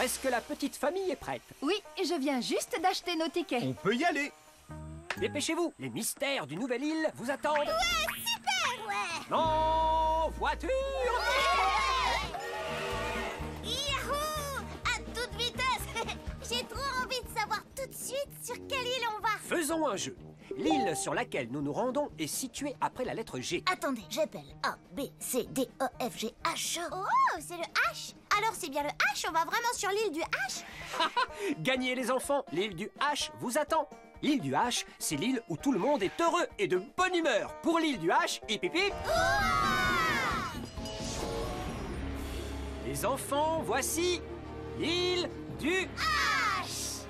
Presque la petite famille est prête. Oui, je viens juste d'acheter nos tickets. On peut y aller. Dépêchez-vous, les mystères du Nouvelle Île vous attendent. Ouais, super, ouais. En voiture! Yahoo! À toute vitesse. J'ai trop envie de savoir tout de suite sur quelle île on va. Faisons un jeu. L'île sur laquelle nous nous rendons est située après la lettre G. Attendez, j'appelle A, B, C, D, E, F, G, H. Oh, c'est le H. Alors c'est bien le H, on va vraiment sur l'île du H? Gagnez les enfants, l'île du H vous attend. L'île du H, c'est l'île où tout le monde est heureux et de bonne humeur. Pour l'île du H, hip hip hip. Les enfants, voici l'île du H.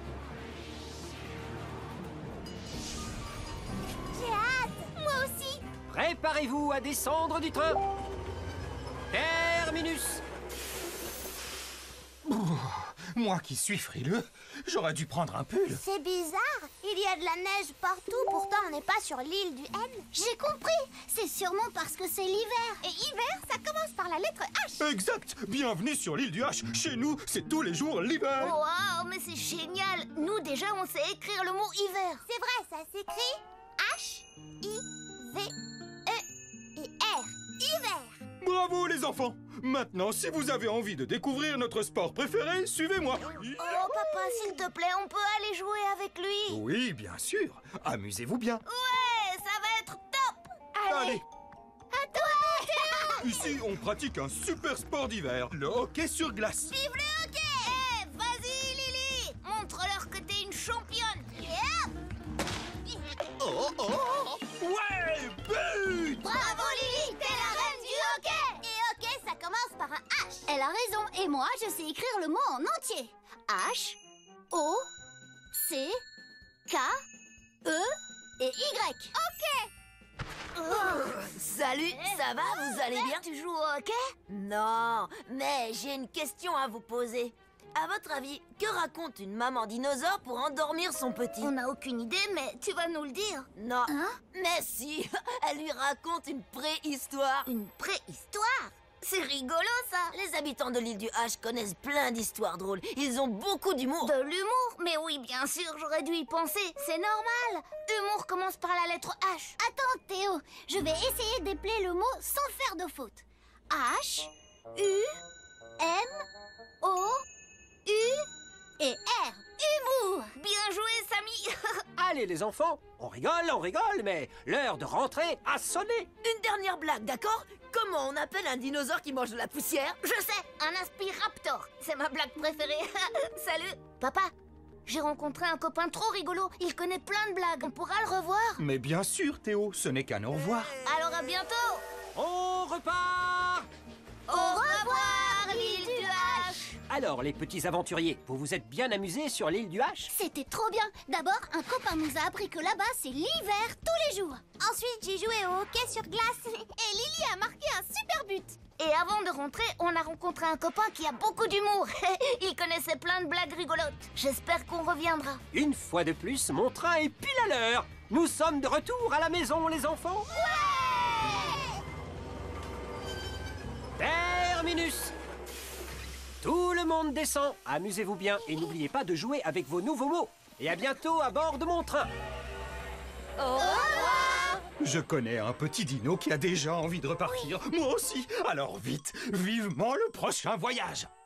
J'ai hâte, moi aussi. Préparez-vous à descendre du train. Terminus. Moi qui suis frileux, j'aurais dû prendre un pull. C'est bizarre, il y a de la neige partout, pourtant on n'est pas sur l'île du N. J'ai compris, c'est sûrement parce que c'est l'hiver. Et hiver, ça commence par la lettre H. Exact. Bienvenue sur l'île du H. Chez nous, c'est tous les jours l'hiver. Waouh, mais c'est génial. Nous déjà, on sait écrire le mot hiver. C'est vrai, ça s'écrit H-I-V-E et R. Hiver. Bravo les enfants. Maintenant, si vous avez envie de découvrir notre sport préféré, suivez-moi. Oh papa, s'il te plaît, on peut aller jouer avec lui. Oui, bien sûr. Amusez-vous bien. Ouais, ça va être top. Allez. À toi, Théo. Ici, on pratique un super sport d'hiver, le hockey sur glace. Vive le hockey. Eh, vas-y Lily, montre-leur que t'es une championne. Oh, oh. Ouais, but. Bravo Lily, t'es la reine du hockey. Et hockey, ça commence par un H. Elle a raison, et moi, je sais écrire le mot en entier. H, O, C, K, E et Y. Ok. Salut, ça va, vous allez bien? Tu joues au hockey? Non, mais j'ai une question à vous poser. À votre avis, que raconte une maman dinosaure pour endormir son petit? On n'a aucune idée, mais tu vas nous le dire. Non, Hein? mais si, elle lui raconte une préhistoire. Une préhistoire? C'est rigolo ça. Les habitants de l'île du H connaissent plein d'histoires drôles. Ils ont beaucoup d'humour. De l'humour? Mais oui, bien sûr, j'aurais dû y penser. C'est normal. Humour commence par la lettre H. Attends, Théo, je vais essayer d'épeler le mot sans faire de faute. H, U, M, O, U et R. Humour. Bien joué, Samy. Allez les enfants, on rigole, mais l'heure de rentrer a sonné. Une dernière blague, d'accord? Comment on appelle un dinosaure qui mange de la poussière? Je sais, un aspiraptor. C'est ma blague préférée. Salut. Papa, j'ai rencontré un copain trop rigolo. Il connaît plein de blagues. On pourra le revoir? Mais bien sûr, Théo, ce n'est qu'un au revoir. Alors à bientôt. On repart. Au revoir, l'île du H. Alors les petits aventuriers, vous vous êtes bien amusés sur l'île du H? C'était trop bien. D'abord, un copain nous a appris que là-bas, c'est l'hiver tous les jours. Ensuite, j'ai joué au hockey sur glace. Et Lily a marqué un super but. Et avant de rentrer, on a rencontré un copain qui a beaucoup d'humour. Il connaissait plein de blagues rigolotes. J'espère qu'on reviendra. Une fois de plus, mon train est pile à l'heure. Nous sommes de retour à la maison, les enfants. Terminus. Tout le monde descend. Amusez-vous bien et n'oubliez pas de jouer avec vos nouveaux mots. Et à bientôt à bord de mon train. Au revoir. Je connais un petit dino qui a déjà envie de repartir. Moi aussi. Alors vite, vivement le prochain voyage.